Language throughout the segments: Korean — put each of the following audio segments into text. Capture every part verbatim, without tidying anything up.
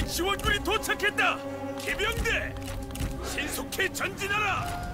적의 지원군이 도착했다! 기병대! 신속히 전진하라!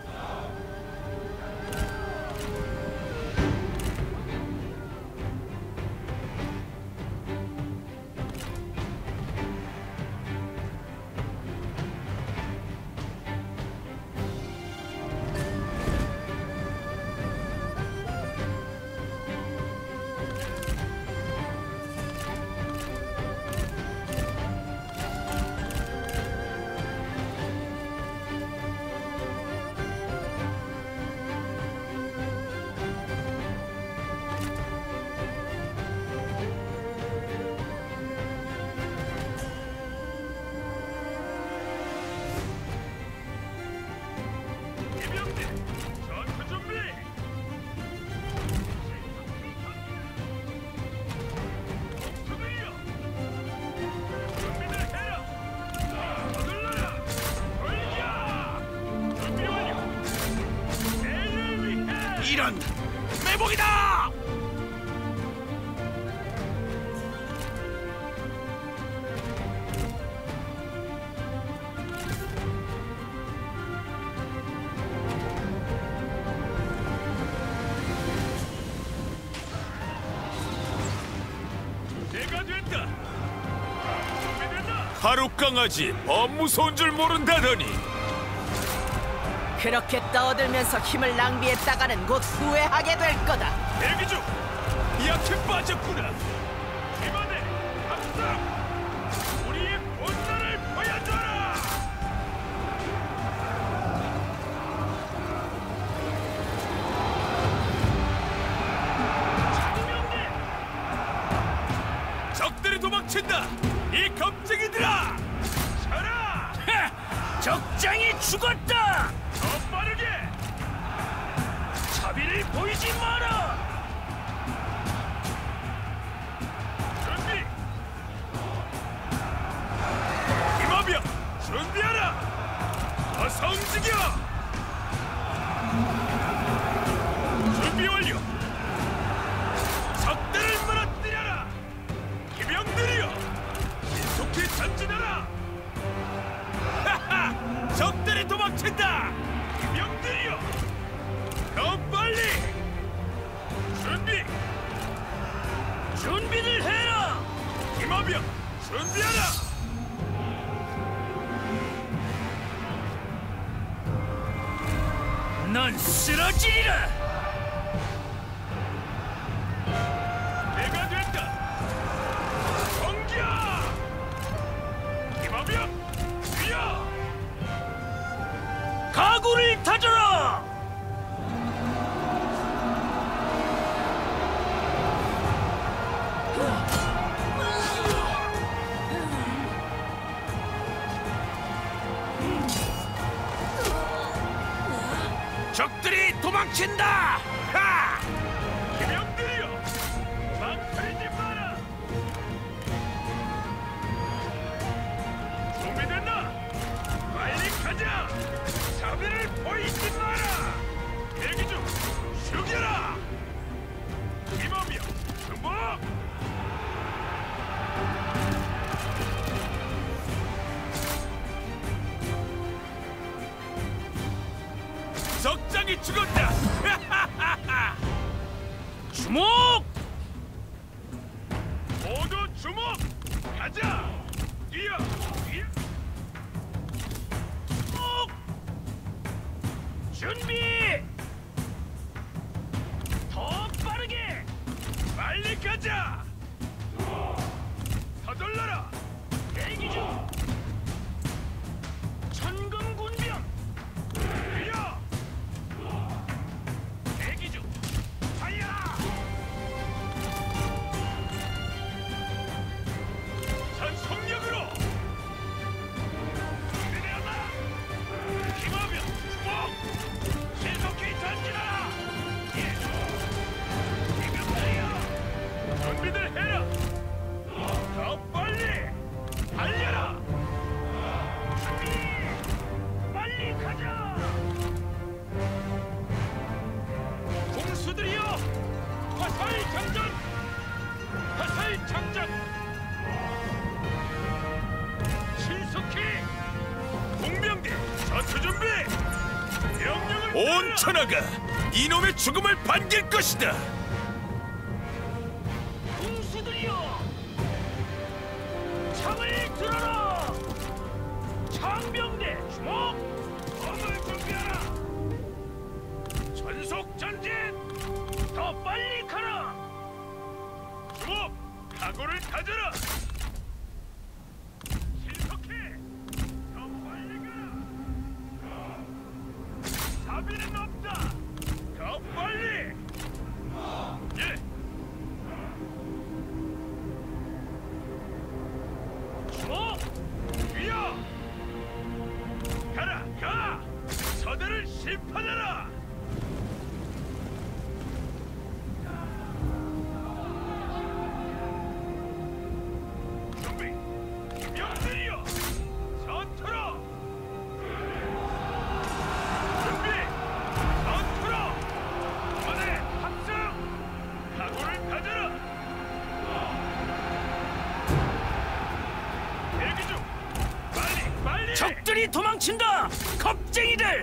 이런 매복이다! 내가 된다. 준비된다. 하루 강아지 범무서운 줄 모른다더니. 그렇게 떠들면서 힘을 낭비했다가는 곧 후회하게 될 거다. 대기 중! 약해 빠졌구나! 이번에 합성! 우리의 본능을 보여줘라! 장명대! 적들이 도망친다! 이 겁쟁이들아! 쳐라! 하! 적장이 죽었다! 더 빠르게! 자비를 보이지 마라! 준비! 임하병! 준비하라! 어서 움직여! 준비 완료! 적들을 무너뜨려라! 기병들이여! 신속히 전진하라! 하하! 적들이 도망친다! 기병들이여! 더 빨리! 준비! 준비를 해라! 임하병! 준비하라! 넌 쓰러지리라! 내가 된다! 공격! 임하병! 뛰어! 가구를 다져라! 적들이 도망친다! 하! 기병들이여! 망설이지 마라! 준비됐나? 빨리 가자! 자비를 보이지 마라! 대기 중! 죽여라! 임하병! 주목! 적장이 죽었다! 주목! 모두 주목! 가자! 뛰어! 뛰어! 주목! 준비! 더 빠르게! 빨리 가자! 서둘러라! 대기 중! 천금 군병! 뛰어! 대기 중! 달려! 전속력으로! 준비되었나? 힘하면 주목! 신속히 전진하라! 예! 지금들이여! 준비들 해라! 더 빨리! 달려라! 준비! 빨리 가자! 공수들이여! 화살 장전! 화살 장전! 전투 준비. 명령을 온 내려라. 천하가 이놈의 죽음을 반길 것이다. 군수들이여, 창을 들어라. 창병대 주목. 검을 준비하라. 전속 전진. 더 빨리 가라. 주목. 각오를 가져라. 신속해. 더 빨리 가라. 자비는 없다. 더 빨리. 예. 주목! 위여! 가라, 가! 서들을 심판하라! 준비! 명들이여! 전투로! 준비! 전투로! 이번에 합성! 각오를 가져라! 대기 중! 빨리, 빨리! 적들이 도망친다! 겁쟁이들!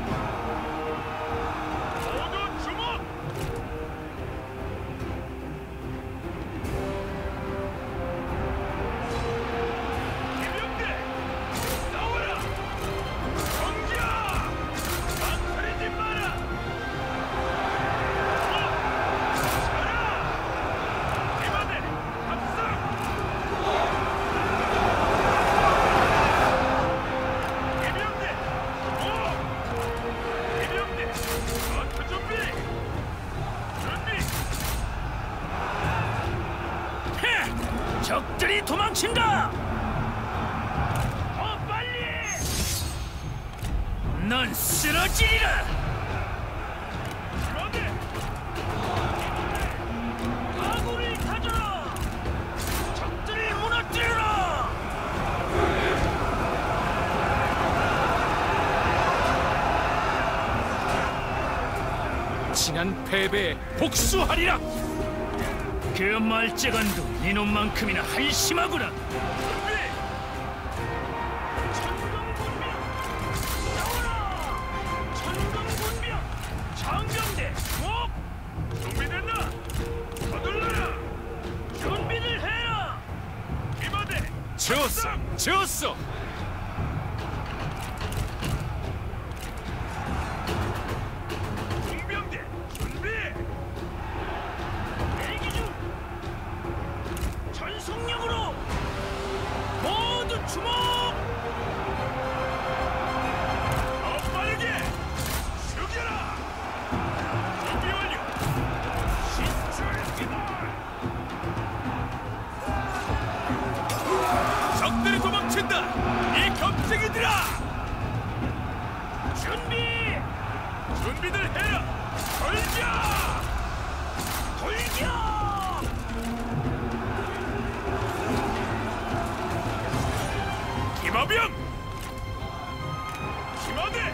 모두 주목! 기병대! 싸워라! 정지야! 망설이지 마라! 어! 차라! 이번에 합성! 기병대! 오! 기병대! 전투 준비! 준비! 헤! 적들이 도망친다! 더 빨리! 넌 쓰러지리라! 기병대! 각오를 가져라! 적들을 무너뜨려라! 지난 패배에 복수하리라. 그 말재간도 니놈만큼이나 한심하구나! 준비! 천둥군병! 싸워라! 천둥군병! 장병대! 목! 준비됐나? 서둘러라! 준비를 해라! 이번에 좋았어, 좋았어. 공병대! 준비! 대기 중! 전속력으로! 모두 주목! 더 빠르게! 죽여라! 준비 완료! 신출기다! 적들이 도망친다. 이 겁쟁이들아. 준비! 준비들 해라! 돌려! 돌려! 김어병, 김어대!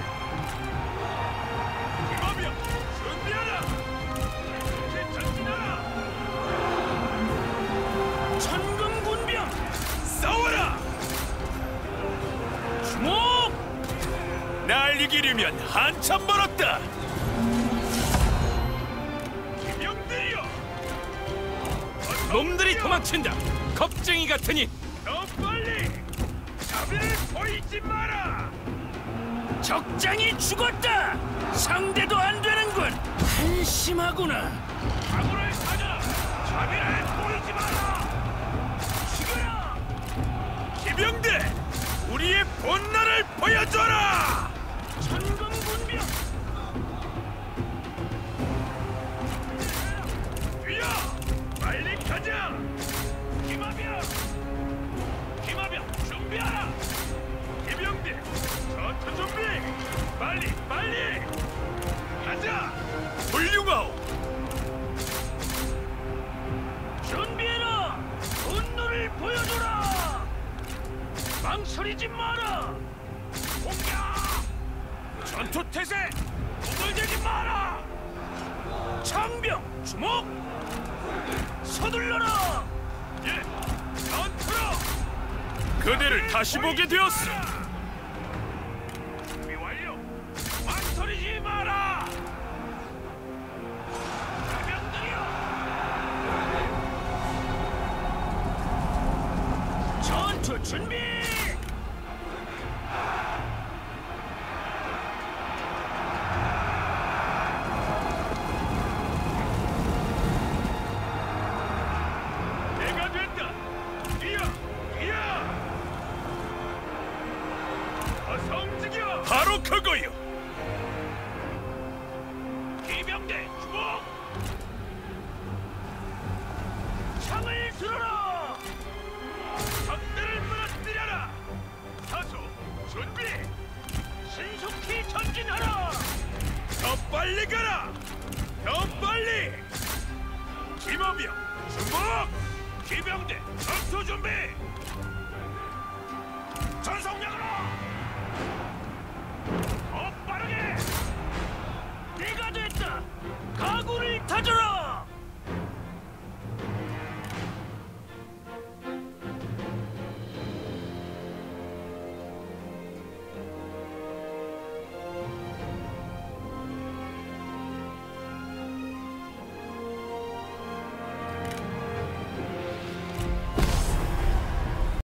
김어병! 준비하라! 이제 전진하라! 천금군병! 싸워라. 주목! 날 이기려면 한참 멀었다. 김영들이여! 놈들이 도망친다. 겁쟁이 같으니 더 빨리! 자비를 보이지 마라! 적장이 죽었다! 상대도 안 되는군! 한심하구나! 각오를 가져! 자비를 보이지 마라! 죽여라! 기병대, 우리의 본난을 보여줘라. 천금군병! 위여! 빨리 가자! 김하병! 김하병 준비하라! 기병대 전투 준비! 빨리 빨리! 가자! 훌륭하오. 준비해라! 분노를 보여줘라! 망설이지 마라! 공격! 전투 태세! 도들대지 마라! 장병 주목! 서둘러라! 예! 전투로! 그대를 다시 보게 되었어. 준비 완료! 준비. 내가 된다. 이야, 이야. 어서 움직여. 바로 그거요. 기병대 주목. 창을 들어라. 적들을 무너뜨려라. 사수 준비. 신속히 전진하라. 더 빨리 가라. 더 빨리. 김어병 주목. 기병대 전투 준비. 전속력으로.